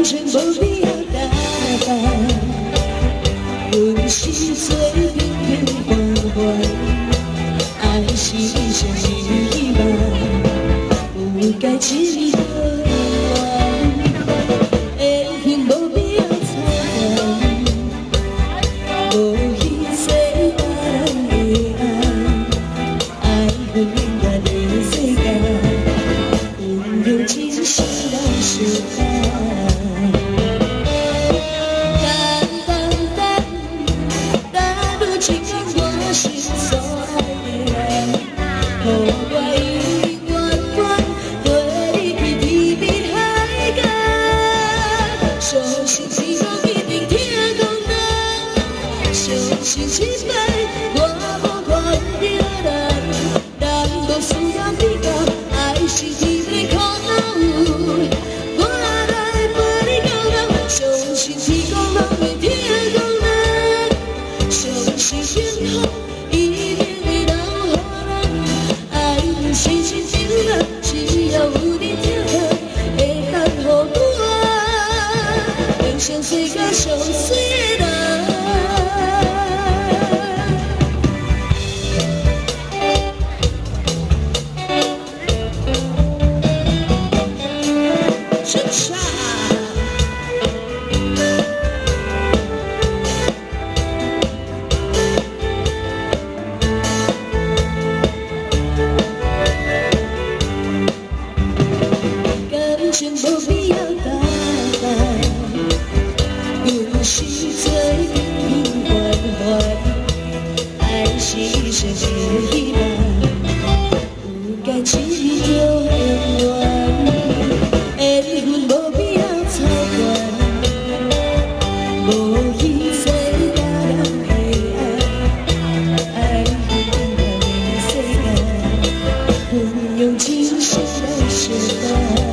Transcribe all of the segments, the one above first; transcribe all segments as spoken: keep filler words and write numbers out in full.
全无必要打扮，阮是做平平凡凡，爱是一生一梦，有该一年好缘，缘分无必要擦干，无彼世人的爱，爱恨冷淡的世界，温柔真心难相伴。 是一摆，我无看着人，人无需要比较，爱是天的可能。我来陪你到老，相信天公拢会听讲人，相信幸福一定会留予人。爱不是一场梦，只要有你疼爱，会当予我变成世界上水的人。 感情无必要打扮，有时做平平凡凡，爱是一生一梦，有该一条缘缘，缘分无必要擦干，无彼世人的爱，爱恨冷淡的世界，运用真心来相伴。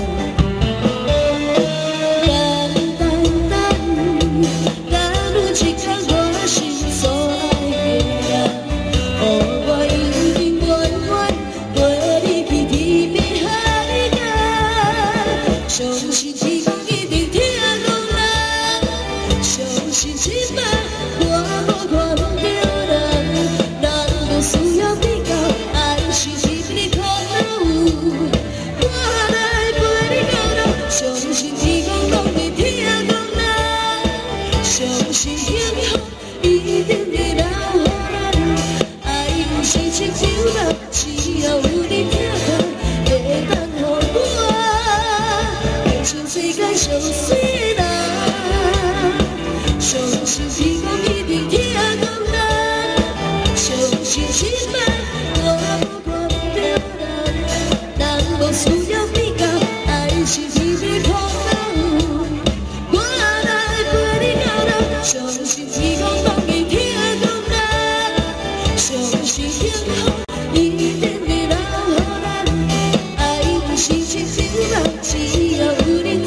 相信天公一定听讲人，相信一摆我无看着人，人无需要比较，爱是天的可能。我来陪你到老，相信天公拢会听讲人，相信幸福一定会留予人。爱不是一场梦，只要有你疼爱，会当予我。 世界上水人，相信天公一定听讲人，相信一摆我无看着人，人无需要比较，爱是天的可能。我来陪你到老，相信天公拢会听讲人，相信幸福一定会留予人。爱不是一场梦，只要有你。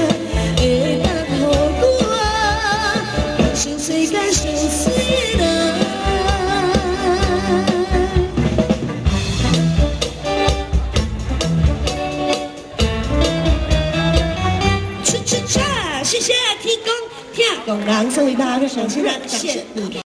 世界上水人，吃吃吃，谢谢天公听讲人，所以大家都相信了，感谢你。